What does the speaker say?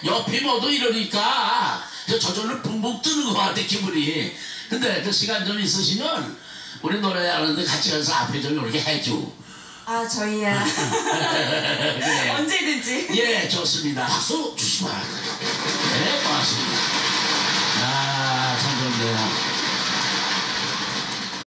옆이 모두 이러니까 저절로 붕붕 뜨는 것 같아 기분이. 근데 그 시간 좀 있으시면 우리 노래하는데 같이 가서 앞에 좀 이렇게 해줘. 아 저희야. 그래. 언제든지. 예, 좋습니다. 박수 주시기 바랍니다.